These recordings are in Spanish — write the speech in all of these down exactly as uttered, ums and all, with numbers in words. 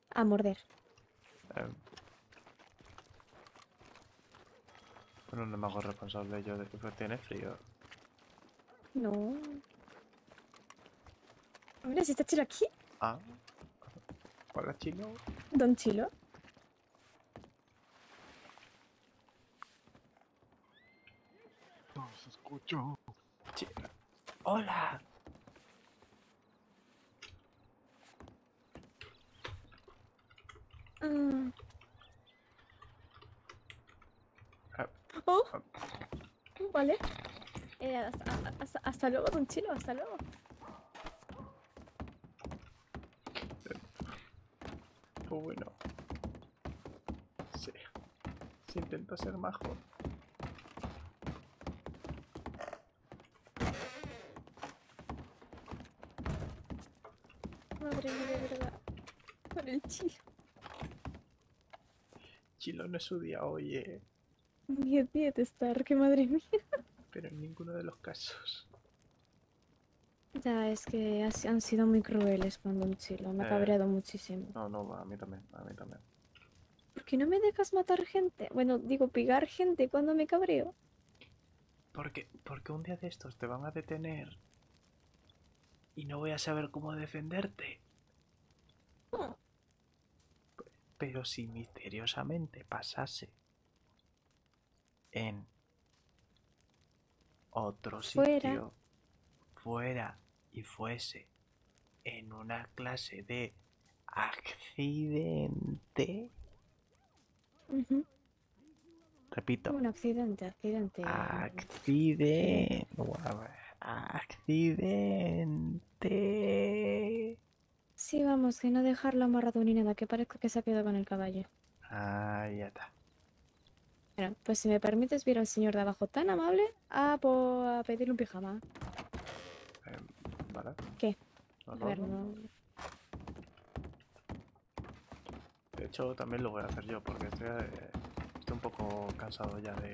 A morder. Eh, bueno, no me hago responsable yo de que tiene frío. No. Mira, si está Chilo aquí. Ah, hola chino. Don Chilo. No se escuchó. Chi- Hola. Mm. Ah, Oh, ah, vale. Eh, hasta, hasta, hasta luego, Don Chilo. Hasta luego. pues bueno. Sí. Sí intento ser majo. Madre mía, de verdad. Con el Chilo. Chilo no es su día, oye. diez diez de estar, que madre mía. Pero en ninguno de los casos. Ya, es que has- han sido muy crueles con Don Chilo. Me ha Eh, cabreado muchísimo. no, no, a mí también, a mí también. ¿Por qué no me dejas matar gente? Bueno, digo, pigar gente cuando me cabreo. Porque, porque un día de estos te van a detener y no voy a saber cómo defenderte. Oh, Pero si misteriosamente pasase en otro fuera. sitio, fuera y fuese en una clase de accidente, Ujú. repito, Un accidente, accidente. accidente, accidente. Sí, vamos, que no dejarlo amarrado ni nada, que parezca que se ha quedado con el caballo. Ah, ya está. Bueno, pues si me permites ver al señor de abajo tan amable, a, po- a pedirle un pijama. Eh, vale. ¿Qué? No, A no, ver, no. no. De hecho, también lo voy a hacer yo porque estoy, eh, estoy un poco cansado ya de...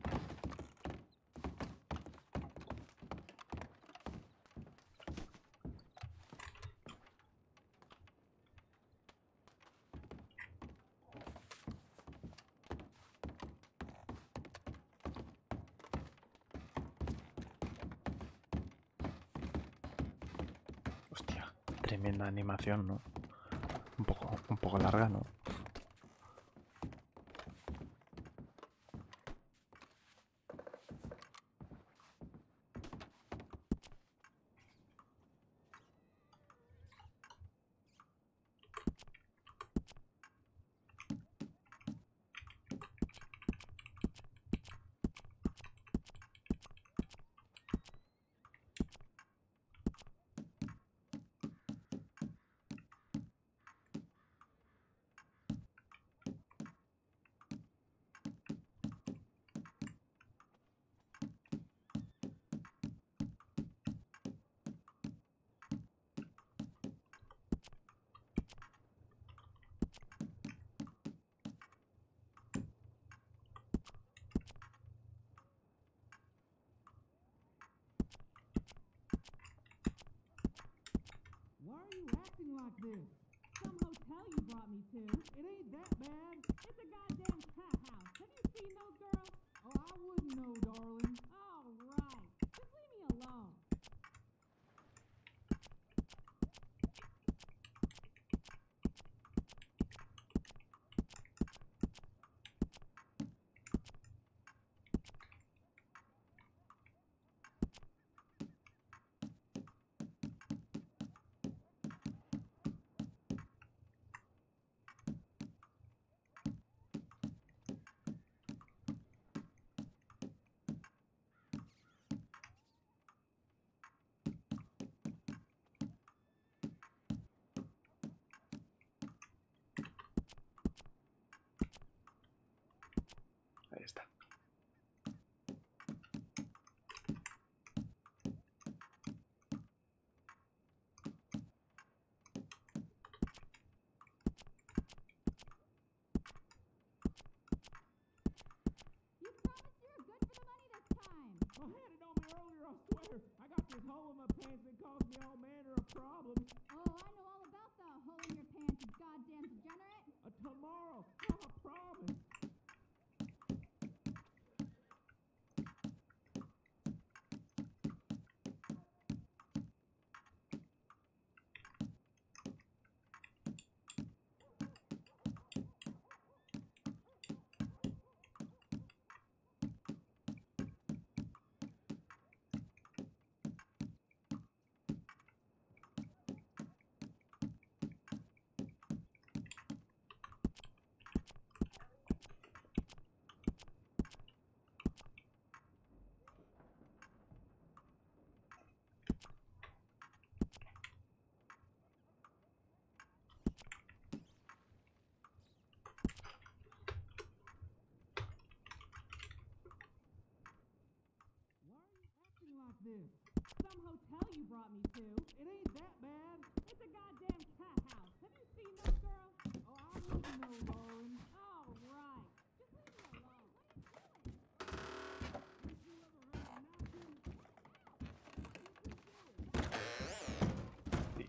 Hostia, tremenda animación, ¿no? Un poco, un poco larga, ¿no? Why are you acting like this? Some hotel you brought me to. It ain't that bad. It's a goddamn tap house. Have you seen those girls? Oh, I wouldn't know, darling. All right. Just leave me alone. Ahí está. You promised you were good for the money this time. Well, hand it on me earlier, I swear. I got this hole in my pants that caused me all manner of problems. Oh, I know all about the hole in your pants, you goddamn vagina. Some hotel you brought me to. It ain't that bad. It's a goddamn cat house. Have you seen those girls? Oh, I wouldn't know, darling. All right. Just leave me alone. Ain't you ever heard of knocking? Sí.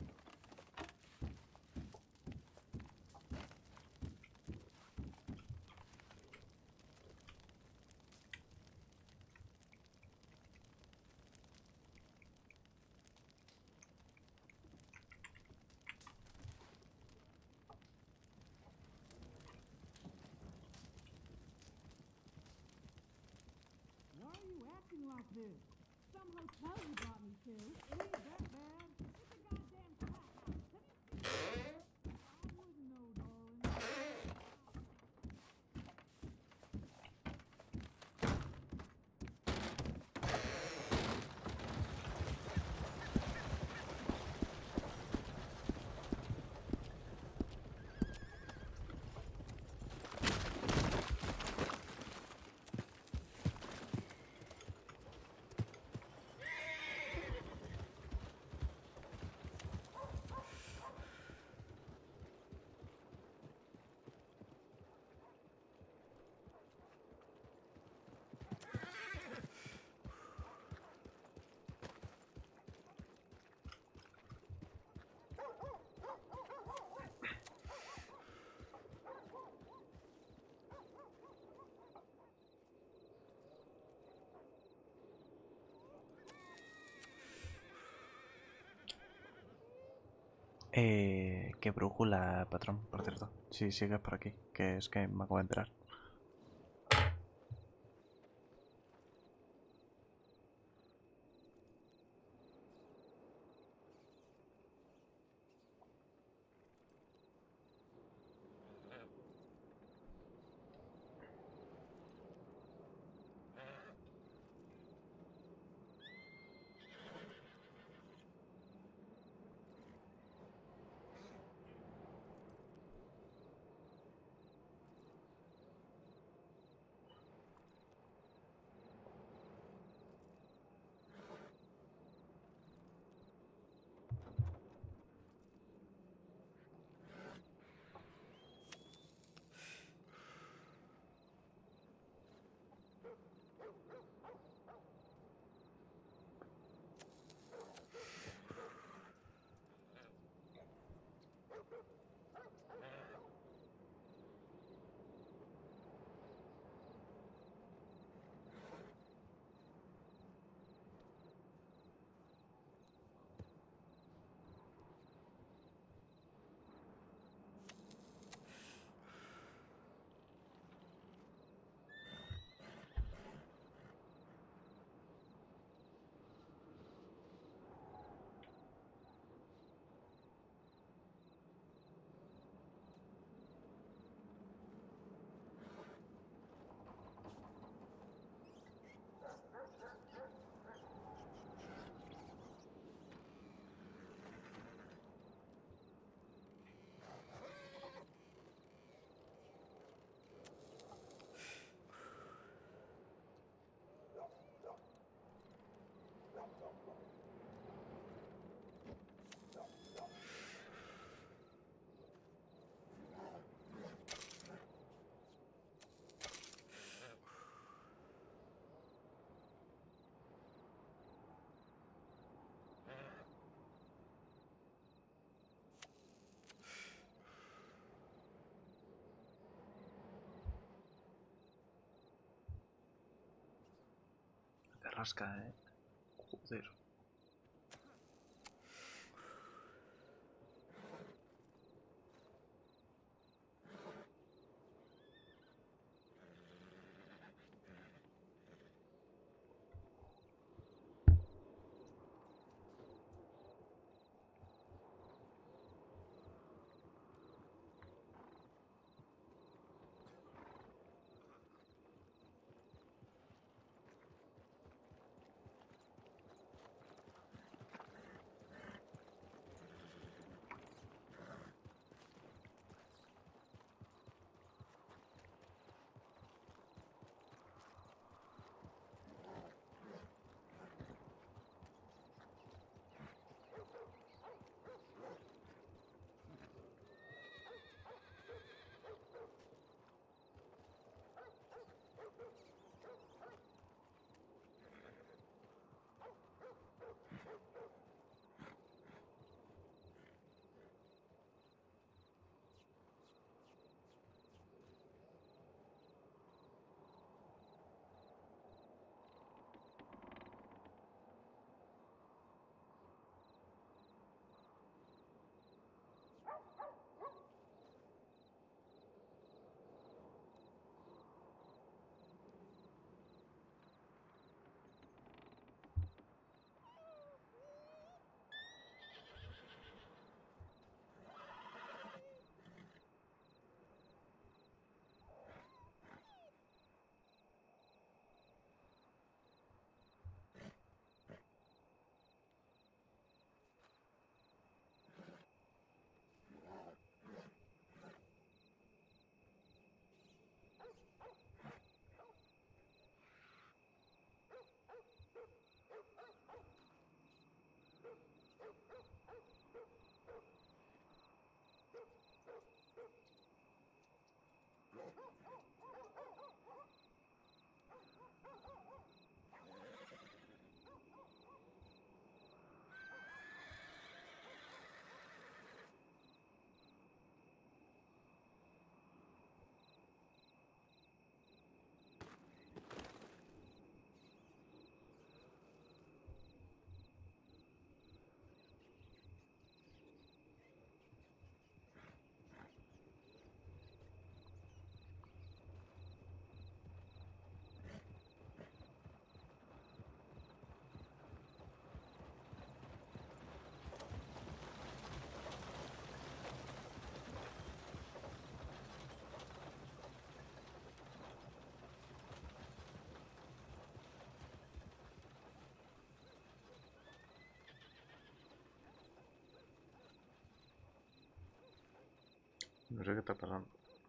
Why are you acting like this? Some hotel you brought me to. It ain't that bad. It's a goddamn cat house. Have you seen it? I wouldn't know, darling. Eh, qué brújula, patrón, por cierto. Sí, sigues por aquí, que es que me acabo de enterar. Te rasca, eh. Joder. No sé qué está pasando.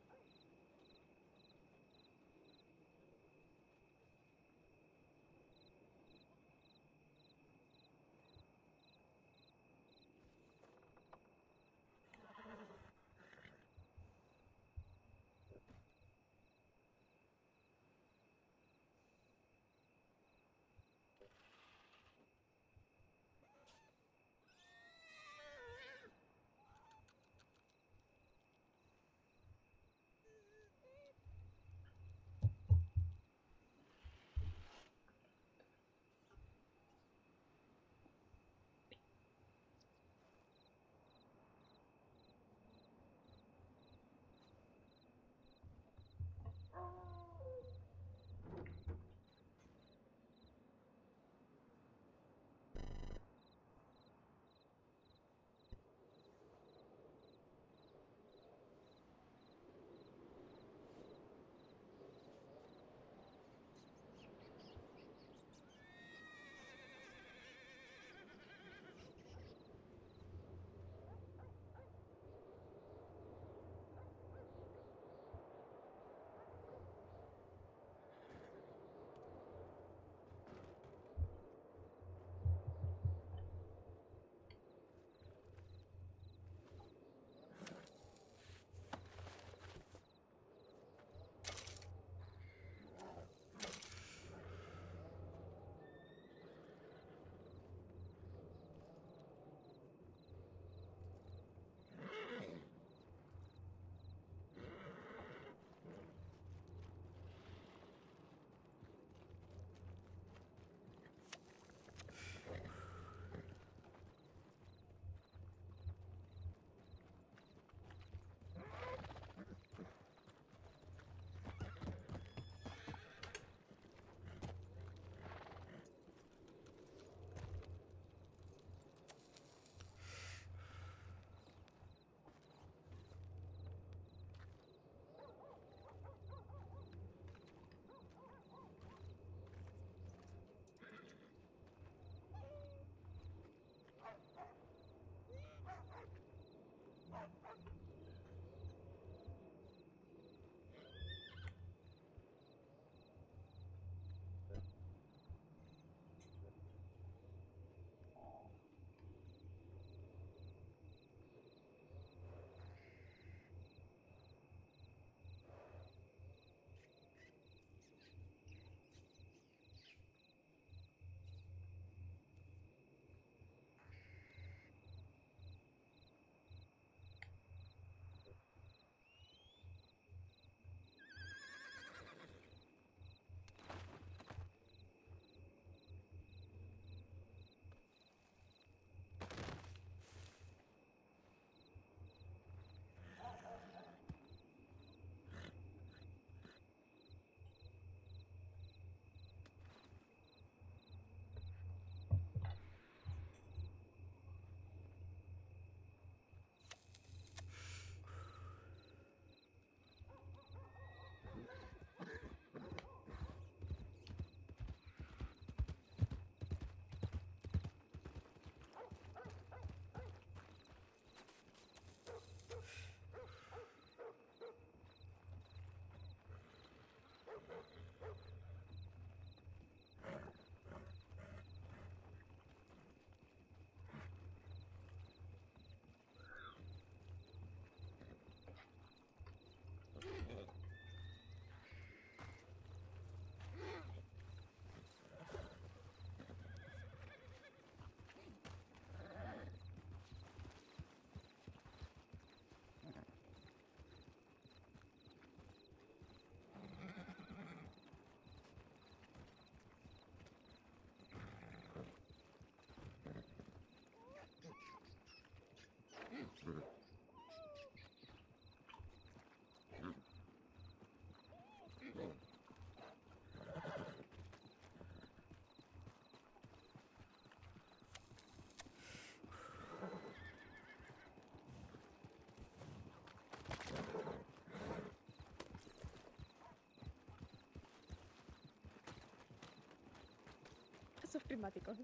Esos prismáticos.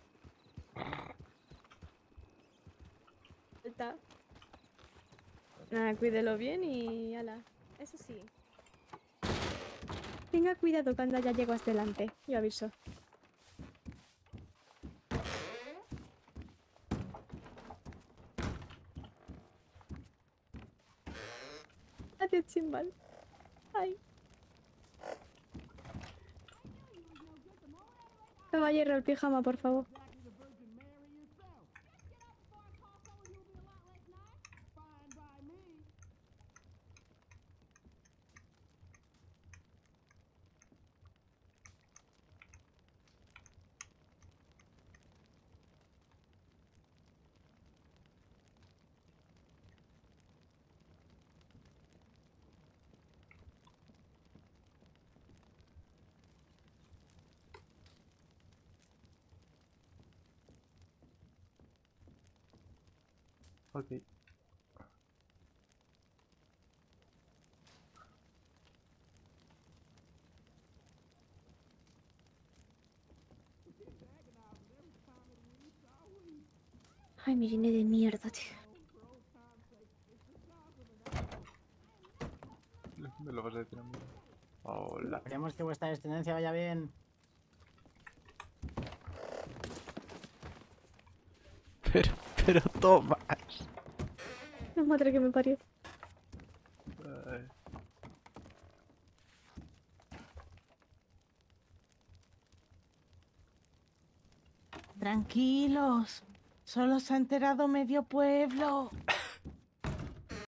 Falta. Nada, cuídelo bien y ala. Eso sí. Tenga cuidado cuando haya yeguas delante. Yo aviso. Adiós, chimbal. Ay. Caballero, el pijama, por favor. Exactly the Virgin Mary yourself. Just get up before I call someone who'll be a lot less nice. Fine by me. Ok. Ay, me llené de mierda, tío. Me lo vas a decir a mí. Hola. Esperemos que vuestra descendencia vaya bien. Pero, pero Tomás. La madre que me parió. Ay. Tranquilos, solo se ha enterado medio pueblo.